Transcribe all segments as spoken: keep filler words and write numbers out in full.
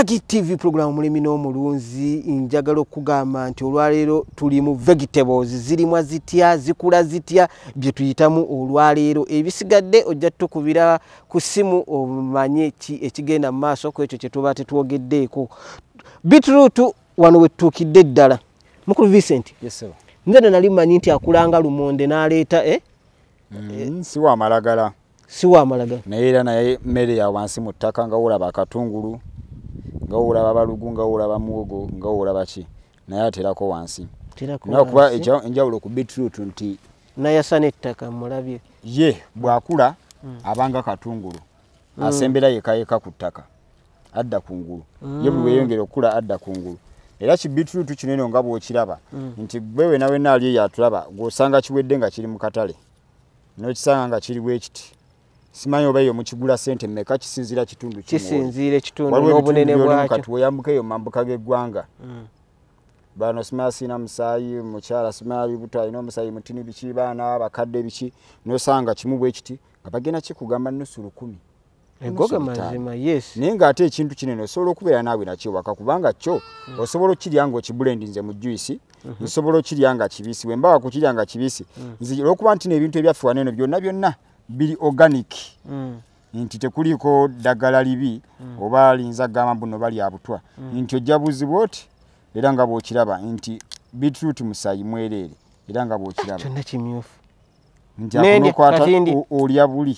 Tagi T V program mulimi n'omulunzi njagala okugamba nti olwaleero tuli mu vegetables zirimu zitya zikula zitya bye tuyitamu olwaleero ebisigadde ojja tukubira ku simu omanye ki ekigenda mu maaso ku ekyo kye tuba tetwogeddeeko. Beetroot wano wetuukidde ddala. Mukulu Vincent. Yes sir. Nze nali mmanyi nti akulanga lumonde n'aleeta eh? Mm, si wa malagala. Si wa malagala. Naye era naye mmere ya wansi mu ttaka nga olaba akatungulu. Nga olaba balugu nga olaba muwogo nga olaba ki naye aterako wansi. Naye kuba enjawulo ku beetroot nti nayasana ettaka mulabye. Ye bwakula mm. abanga katungulu. Mm. Asembera yeka yeka ku ttaka. Adda kungulu. Mm. Ye buli weyongera okula adda kungulu. Era ki beetroot kinene nga bw'okiraba mm. nti gwewe nawe naali yatulaba gosanga kiwedde nga kiri mu katale. N'okisanga nga kiri bwekiti. Simanyi oba yo mukigula sente mmeka kisinzira kitundu kimwe. Kisinzira kitundu n'obunene bwakyo. Kati oyambuka eyo mambuka g'eggwanga. Mm. Bano simanyi sina musaayi mukyala simanyi buto alina omusaayi mutini biki baana bakadde biki n'osanga kimu bwekiti nga bagenda kikugamba nusu lukumi. Egoga mazima yes. Naye ng'ate ekintu kinene osobola okubeera naawe nakyo waka kubanga kyo mm. osobola okirya nga okibulendinze mu juice mm -hmm. nsobola okirya nga kibisi bwe mbawa kukirya nga kibisi mm. nzijira okuba nti n'ebintu ebyaffe wano eno byonna byonna bili organic mm. nti tekuliko ddagala libi mm. oba linza gamba buno bali abutwa mm. nti ojja buzibwa oti era nga bw'okiraba nti beetroot musaayi mwereere era nga bw'okiraba kyonna kimyufu nti akonokwata olya buli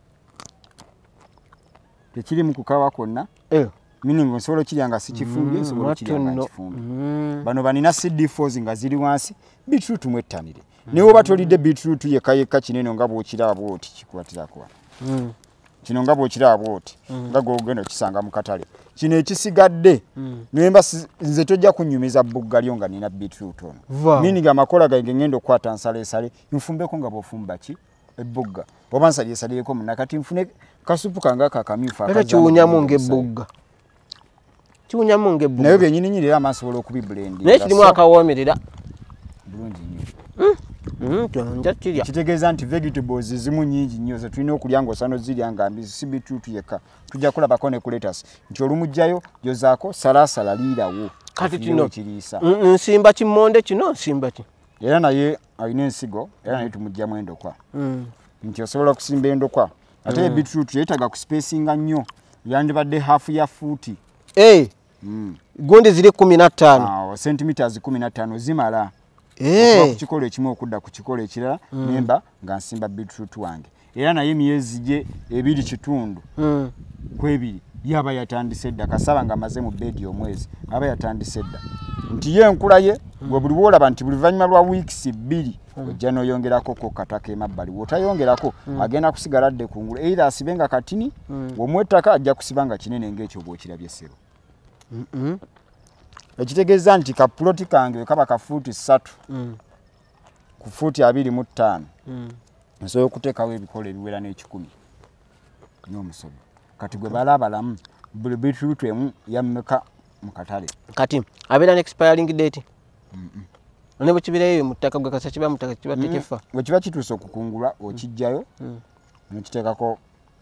tekiri mu kukawa kwonna eh. Meaning nsobola okirya nga si kifumbye nsobola okirya nga kifumbye mm. bano banina C D four nga ziri wansi beetroot mwettanire mm. ne oba tolidde beetroot yeka yeka kinene nga bw'okiraba bw'oti kikwatirako mm. kino nga bw'okiraba bw'oti mm. nga gw'ogenda okisanga mu katale kino ekisigadde mm. nemba nze tojja kunyumiza buggalyo nga nina beetroot ono wow. Meaning amakola gange ngenda okukwata nsaleesale nfumbeko nga bw'ofumba ki ebbugga oba nsaleesaleko munakati nfune kasupu kanga kakamyufu akaza kiwunyamu ng'ebbugga kiwunyamu ng'ebbugga naye byennyini nyini era amasobola okubiblend naye kirimu akawoomerera bulungi nnyo mm. mm, kitegeeza nti vegetables zimu nnyingi nnyo ze tulina okulya ng'osano zirya nga mbisi si beetroot yekka tujja kulabako ne kuletas nti olumugjayo yozaako salaasala liirawo kati kino kiriisa nsimba kimmonde kino nsimba ki era naye alina ensigo era naye tumugjamu endokwa mm. nti osobola okusimba endokwa ate mm. beetroot yeetaga ku spacinga nnyo yandibadde hafu ya fuuti eh mm. gundi ziri kumi na ttaano ah centimeters kumi na ttaano zimala eh ku kikolo ekimu okudda ku kikolo ekirala mm. nemba nga nsimba beetroot wange era naye myezi gye ebiri kitundu mm. kwebiri yaba yatandise dda kasaba nga maze mu bedi omwezi aba yatandise dda nti ye nkula ye gwe buli bwolaba nti buli luvannyuma lwa weeks bbiri mm. ojja n'oyongerako ko kataka emabbali wotayongerako mm. agenda kusigala dde kungulu either asibe nga katini mm. womwettaka ajja kusiba nga kinene ng'ekyo bw'okirabye ssebo mm -mm. ekitegeeza nti kapuloti kange kaba ka fuuti ssatu mm. ku fuuti abiri mu ttaano mm. nsobola okuteekawo ebikola ebiwera n'ekikumi n'omusobo kati gwe balabalamu buli beetroot emu yammeka mu katale kati abeera ne expiring date mm -mm. ne bwekibireeyo mu ttaka gwe kasa kiba mu ttaka kiba tekifa bwe kiba kituuse okukungulwa okijjayo mm. n'okiteekako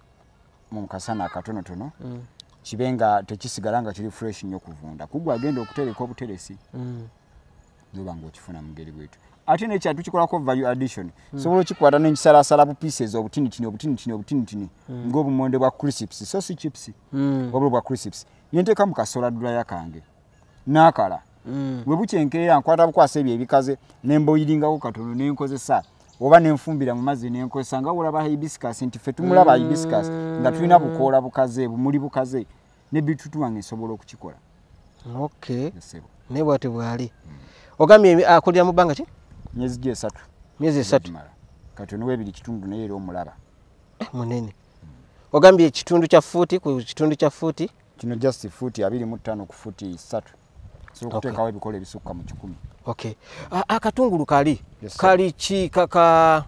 mu kasana akatonotono mm. kibe nga tekisigala nga kiri fresh nnyo kuvunda kugwa agenda okutereka obuteresi mm. noba ng'okifuna mu ngeri bwetu ate n'ekyatu kikolako value addition mm. sobola okikwata n'ekisalaasala bu pieces obutinitini obutinitini obutinitini mm. ng'obumonde bwa crisps so si chips mm. wabula bwa crisps yenteeka mu kasola dryer kange n'akala mm. bwe bukyenkeera nkwata bukwasa ebyo ebikaze nemboyiringako katono nenkozesa oba nenfumbira mu mazzi nenkozesa nga olaba hibiscus nti ffe tumulaba mm. hibiscus nga tulina bukoola bukaze bumuli bukaze ne beetroot wange nsobola okukikola okay ne bwate bwali mm. ogambye akulira mu bbanga ki myezi gye esatu myezi esatu kati ono webiri kitundu naye era omulaba eh, munene mm. ogambye ekitundu kya fuuti ku kitundu kya fuuti kino just fuuti abiri mu ttaano ku fuuti ssatu so okuteekawo ebikola ebisukka mu kikumi okay akatungulu kali yes, kali ki kaka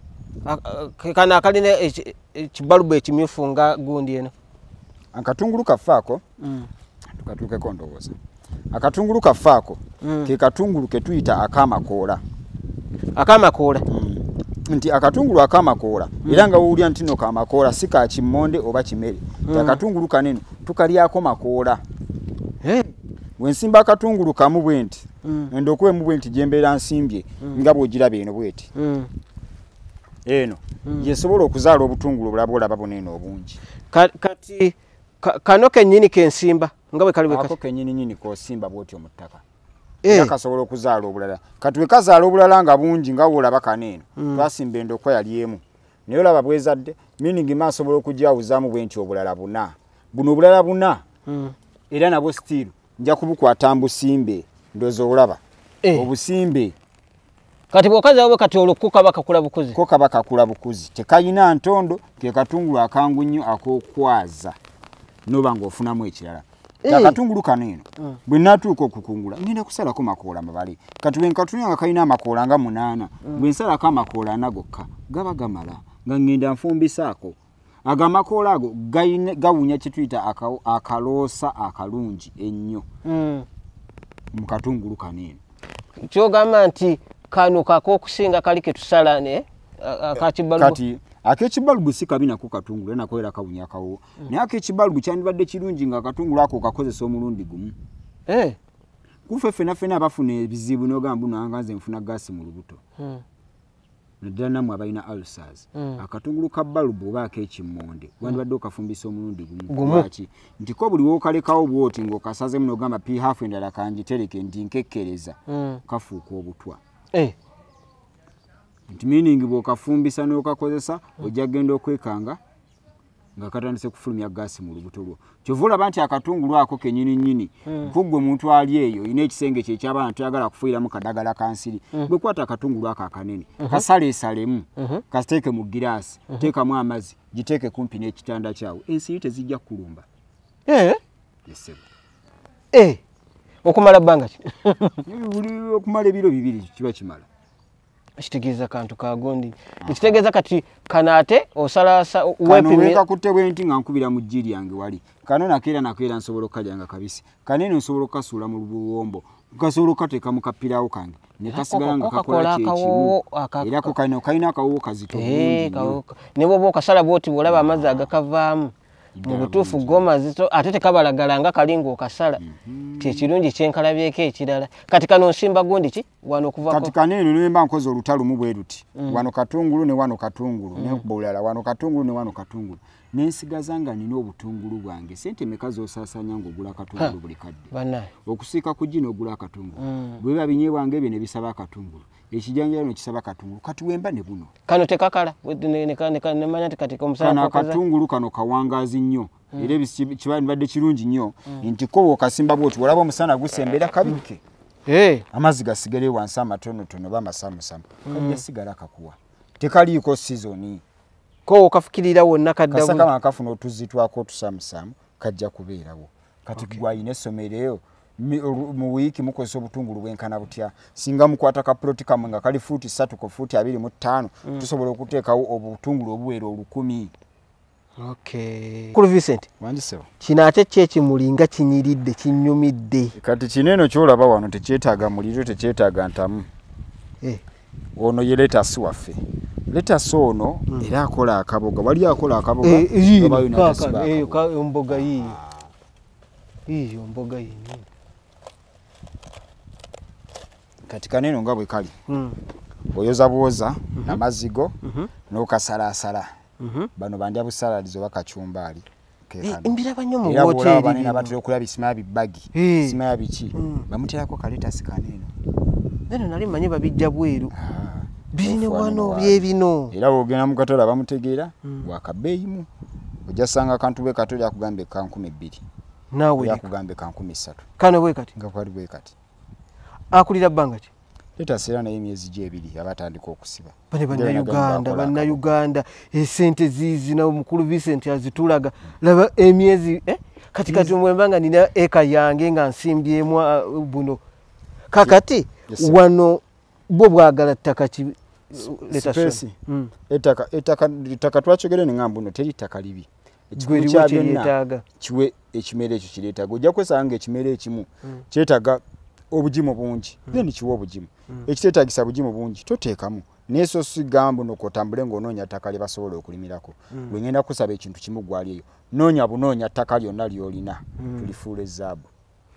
kana akalina ekibalubu ekimyufu nga gundi eno akatungulu kafaako mm. tukatuukeko ndowooza akatungulu kafaako mm. ke katungulu ke tuyita akamakoola akamakoola mm. nti akatungulu akamakoola mm. era nga wuulya nti no kamakoola si ka kimmonde oba kimere mm. akatungulu kanene tukalyako makoola Hey. Wensimba akatungulu kamu bwenti. Mm. Endokwe mu bwenti jembera nsimbye mm. nga bwogirabe eno bweti. Mm. Eno. Mm. Yesobola okuzaala obutungulu bulabola baboneno obungi. Kati ka, kano kenyini kensimba nga bwe kaliwe kati. Ako kenyini nyini ko simba bwoti omuttaka. Eh. Yakasobola okuzaala obulala. Kati we kazaala obulala nga bungi nga wolaba kaneno. Mm. Twasimba endokwe yali emu. Naye olaba bwezadde meaning maasobola okujawuzamu bwenti obulala buna. Buno obulala buna. Mm. Era nabo still nja kubukwata mbusimbe ndozo olaba. Eh. Obusimbe. Kati bwokaza obo kati olukuka bakakula bukuzi. Ko kabaka kula bukuzi. Tekayina ntondo ke katungulu akangu nnyo akokwaza. Noba ng'ofunamu ekirala. Hey. Akatungulu kaneno. Mm. Bwe natuuka okukungula ngenda kusalako makoola mabali. Kati bwe nkatulya nga kayina amakoola nga munaana. Mm. Bwe nsalako amakoola ana gokka gaba gamala nga ngenda nfumbisaako. Agamakoola ago gawunya kituyita akaloosa akalungi ennyo. Mm. Mu katungulu kaneno. Kyogamba nti kano kako okusinga kali ke tusala ne akakibalubu. Kati akekibalubu si kabi nako katungulu nako era kawunya kawo. Mm. Naye akekibalubu kyandibadde kirungi nga katungulu ako kakozesa omulundi gumu. Eh. Kufe fena fena abafuna ebizibu n'ogamba nanganze nfuna gasi mu lubuto. Mm. Naddala namwe abalina ulcers. Mm. Akatungulu ka balubu oba ak'ekimmonde wandibadde okafumbisa omulundi gumu. Lwaki? Nti ko buli wookalekawo bwoti ng'okasazemu n'ogamba pi hafu endala kangitereke ndi nkekkereza. Mm. Kafuuka obutwa. Eh. Nti meaning bw'okafumbisa n'okakozesa ojja genda okwekanga nga katandise kufulumya gasi mu lubuto lwo. Kyova olaba nti akatungulu ako kenyini nyini kuggwe muntu ali eyo ina ekisenge kye ky'abaana tuyagala kufuuyiramu kadagala kansiri. Bwe kwata akatungulu ako akanene kasaleesalemu kasiteeke mu giraasi teekamu amazzi giteeke kumpi n'ekitanda kyawo ensiri tezijja kulumba. Eh? Yesebo. Eh. Okumala bbanga ki? Okumala ebiro bibiri kiba kimala. Kitegeeza kantu kagondi. Kitegeeza kati kanate osalasa wepime. Kano weka kutebwe nti nga nkubira mu jjiri yange wali. Kano nakeera nakeera nsobola kalya nga kabisi. Kanene nsobola kasuula mu lubuwombo. Kasobola kateeka mu kapiraawo kange. Ne kasigala nga kakola kyekimu. Era ko kano kalina akawo kazito bulungi. Ne bwoba okasala bwoti bwolaba amazzi agakavaamu. Mu butuufu goma zito ate tekabalagala nga kalinga okasala. Kyekirungi kyenkalabyeko ekirala. Kati kano nsimba gundi ki wano okuvako. Kati kaneno nemba nkoze olutalo mu bwe luti. Mm. Wano katungulu ne wano katungulu mm. ne bulala wano katungulu ne wano katungulu. Nensigaza nga nina obutungulu bwange. Sente mekazo osasanya ng'ogula katungulu buli kadde. Bana. Okusiika ku gino ogula katungulu. Mm. Bwe babinye bwange bye ne bisaba katungulu. Ekijanjalo ne kisaba katungulu. Kati wemba ne buno. Kano tekakala. Ne ne ne ne manya kati komusala kwa katungulu kano kawangazi nnyo. Mm. Era kibadde kirungi nnyo mm. nti ko okasimba bwoti walaba omusana gusembera kabike. Eh, amazzi gasigale wansi amatono tono bamasamusama. Mm. Kajja sigala kakuwa. Tekaliiko season. Ko okafukirira wonna kaddabu. Kasaka kama akafuna otuzitwako tusamusamu kajja kubeerawo. Kati okay. Gwayine somereyo mu wiki mukozesa obutungulu bwenkana butya singa mukwata ka protika nga kali futi satu ko futi abiri mu ttaano mm. tusobola okuteekawo obutungulu obuwera olukumi. Okay. Kulu Vincent. Wandisewa. Kino ate kyeki mulinga kinyiridde kinyumidde. Kati kineno kyolaba wano tekyetaaga muliro tekyetaaga ntamu. Eh. Ono ye letasi waffe. Letasi ono mm. era akola akaboga. Wali akola akaboga. Eh, kaka, eh, ka mboga hii. Hii mboga hii. Kati kaneno nga bwe kali. Mm. Oyoza bwoza mm -hmm. na mazigo mm -hmm. n'okasalasala. Mhm. Bano bandya bu salads oba kachumbali. Imbira banyo mu hoteli. Era banene batira okulaba bisima bibagi. Bisima ya bichi. Bamuterako kaleta sikaneno. Neno nali manye babijja bweru. Birine wano bye bino. Era ogena mu katola bamutegeera wakabeyimu. Ojja sanga kantu bwe katoli akugambe ka nkumi bbiri. Nawe yakugambe ka nkumi ssatu. Kano bwe kati. Nga kwali bwe kati. Akulira bbanga ki? Leta sera na emyezi gyebiri abatandika okusiba. Bane bana Uganda, bana Uganda, esente zizi na omukulu Vincent azitulaga. Laba emyezi eh kati kati mwembanga nina eka yange nga nsimbyemu buno. Kakati yes, wano bo bwagala ttaka ki leta so. Mm. Etaka etaka etaka twachogere ne ngambu no teri ttaka libi. Ekikulu kya byonna kiwe ekimere ekyo kireetaga. Ojja kwesanga ekimere ekimu mm. kyetaga obujimu bungi mm. then kiwo obujimu mm. ekiteetagisa bujimu bungi toteekamu neso sigambo nokotambule ng'onoonya ttaka lye basobola okulimirako mm. bwe ngenda kusaba ekintu kimu gwali eyo noonya bunoonya ttaka lyonna ly'olina mm. tulifuula ezaabu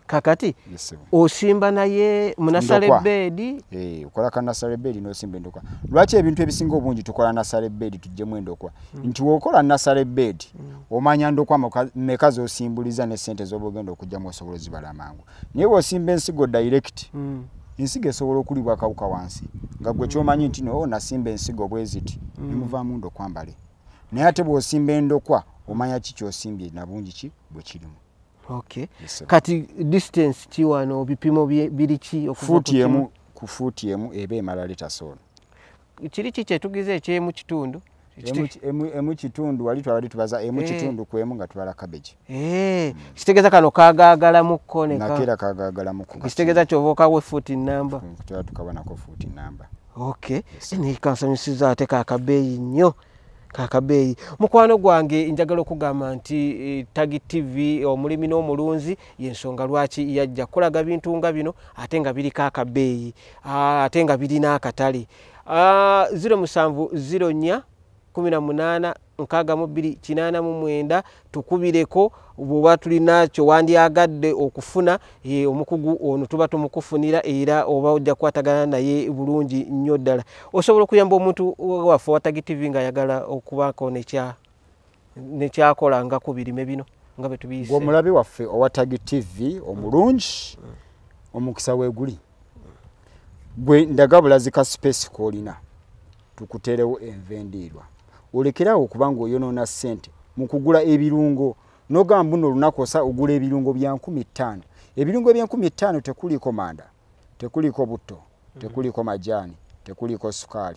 kakati yes, osimba naye munasale bedi eh ukola kana nasale bedi no simba endokwa lwachi ebintu ebisinga obungi tukola nasale bedi tujje mu endokwa mm. nti wokola nasale bedi mm. omanya ndokwa mekazi osimbuliza ne sente zobogenda okujja mu osobolo zibala mangu niye osimba ensigo direct mm. ensigo esobola okulibwa kawuka wansi nga gwe kyomanyi nti no nasimba ensigo bweziti mm. nimuva mu ndokwa mbale naye ate bw'osimba endokwa omanya kiki osimbye na bungi ki bwe kirimu. Okay. Yes, kati distance ki wano bipimo biri ki okuva ku emu ku futi emu ebe mala lita sono. Kiri ki kyetugize ekye mu kitundu? Emu emu kitundu wali twali tubaza emu hey. kitundu ku emu nga tubala cabbage. Eh, mm. kitegeza kano kagaagala mu kone ka. Nakera kagaagala mu kone. Kitegeza kyovoka we futi namba. Kutwa tukabana ko futi namba. Okay. Yes, ni kansanyisiza ate ka kabeyi nnyo. Kakabeyi mukwano gwange njagala okugamba nti e, Tagi T V omulimi n'omulunzi yensonga lwaki yajja kulaga bintu nga bino ate nga biri kakabeyi ate nga biri n'akatale zero musanvu zero nnya kumi na munaana nkaaga mu bbiri kinaana mu mwenda tukubireko bwoba tulina kyo wandyagadde okufuna e, omukugu ono tuba tumukufunira era oba ojja kwatagana naye bulungi nnyo ddala. Osobola okuyamba omuntu waffe wa Tagi T V nga ayagala okubaako nekya nekyakola nga ku birime bino nga bwe tubiyise. Omulabi waffe owa Tagi T V omulungi mm. omukisa weeguli gwe ndagabula zika space kolina tukuterewo envendirwa olekerawo kubanga oyonoona ssente mu kugula ebirungo nogamba buno lunakosa ogula ebirungo bya nkumi ttaano ebirungo bya nkumi ttaano tekuliko manda tekuliko butto tekuliko majani tekuliko sukali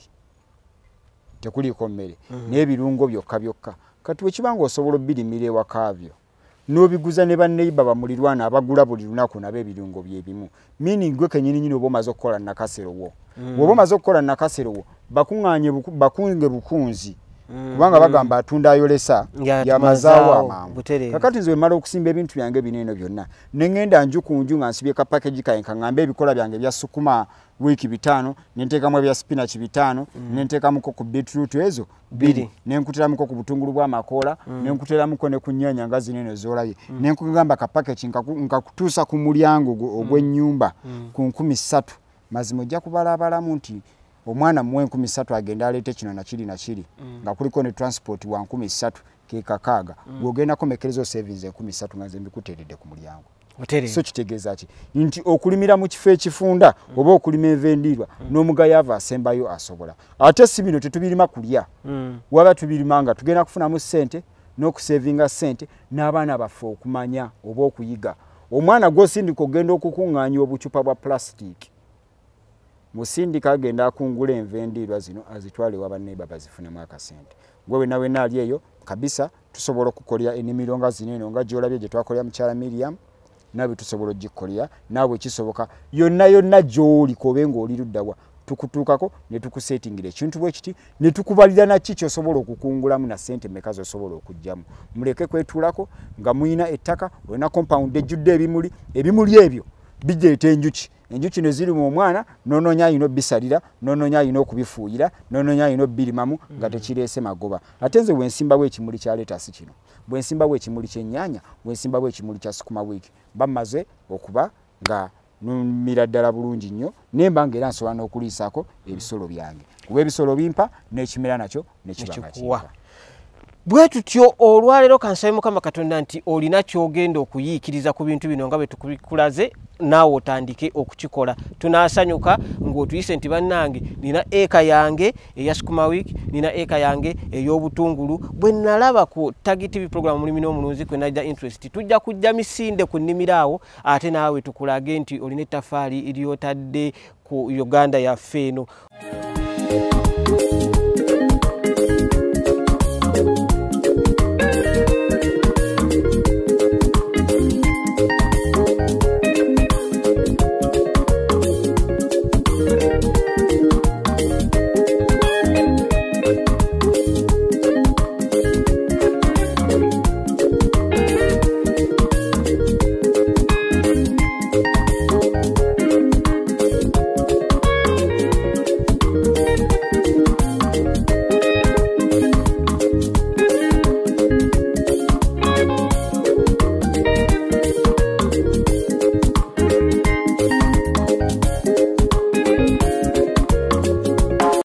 tekuliko mmere mm -hmm. n'ebirungo byokka byokka kati wekibanga osobola birimire wakavyo n'obiguza ne banneiba bamulirwana abagula buli lunaku nabe ebirungo byebimu meaning gwe kenyini nyini obomaze okukola nakasero wo mm. obomaze okukola nakasero wo bakunganye buku, bakunge bukunzi mm. kubanga bagamba atunda ayolesa ya, ya mazaawo amangu kakati nze mala okusimba ebintu byange binene byonna nengenda nju kunju nga nsibye ka package kaye ngambe ebikola byange bya sukuma wiki bitano nentekamu bya spinach bitano mm. nentekamu ko ku beetroot ezo biri nenkutira muko ku butungulu bwa makola mm. nenkutira muko ne kunyanya ngazi nene zolaye mm. nenkugamba ka package nkakutusa ku mulyango ogw'ennyumba mm. ku nkumi ssatu mazimo jja kubala abalamu nti omwana mu nkumi ssatu agenda alete kino na kiri na kiri mm. nga kuliko ne transport wa nkumi ssatu ke kakaaga mm. gogenda komekerezo savings nkumi ssatu nga zembi kuterede ku mulyango. Hotere. So kitegeeza ki nti okulimira mu kifo ekifunda mm. oba okulima envendirwa mm. n'omugayava asembayo asobola ate si bino tetubirima kulya mm. waba tubirimanga tugenda kufuna mu ssente n'okusavinga ssente n'abaana baffe okumanya oba okuyiga omwana gw'osindika ogenda okukuŋŋaanya obucupa bwa plastic musindika agenda akungula envendirwa zino azitwale wabaneiba bazifunemu akasente gwe nawe naali eyo kabisa tusobola okukolya ennimiro nga zineno nga gyolabye gye twakolya mukyala Miriam nawe tusobola ogikolya nawe kisoboka yonna yonna gy'oli kobe ng'oli luddawa tukutuukako ne tukusetingira ekintu bwe kiti ne tukubalira na kiki osobola okukungulamu na ssente mmeka z'osobola okugyamu muleke kwetuulako nga muyina ettaka olina compound ejjudde ebimuli ebimuli ebyo bijeeta enjuki enjuki ne ziri mu omwana nononya ayina bisalira nononya ayina okubifuuyira nononya ayina obbirimamu nga tekireese magoba ate nze bwensimbawo ekimuli kya letasi kino bwensimbawo ekimuli ky'ennyaanya bwensimbawo ekimuli kya sukuma wiki bamaze okuba nga numira ddala bulungi nnyo nemba ng'era nsobola n'okuliisaako ebisolo byange kuba ebisolo bimpa n'ekimera nakyo nekibanga kimpa. Bwe tutyo olwaleero kansabe Mukama Katonda nti olina kyogenda okuyiikiriza ku bintu bino nga bwe tukulaze naawe otandike okukikola. Tunaasanyuka ng'otuyise nti bannange nina eka yange eya sukuma week, nina eka yange ey'obutungulu. Bwe nalaba ku Tagi T V program Omulimi n'Omulunzi kwe najja interest tujja kujja misinde ku nnimiro awo ate naawe tukulage nti olina ettafaali ly'otadde ku Uganda yaffe eno.